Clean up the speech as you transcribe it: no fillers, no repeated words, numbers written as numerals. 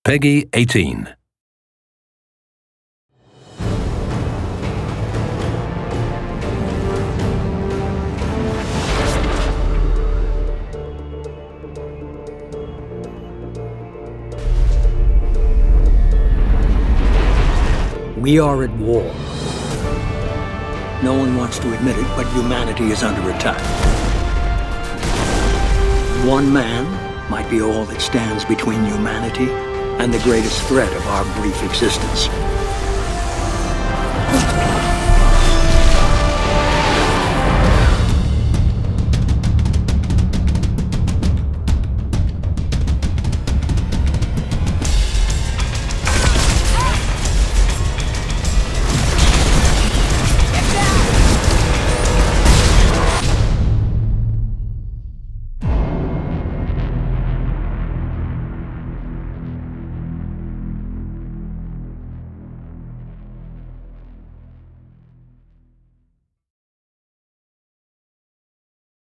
Peggy 18. We are at war. No one wants to admit it, but humanity is under attack. One man might be all that stands between humanity and the greatest threat of our brief existence.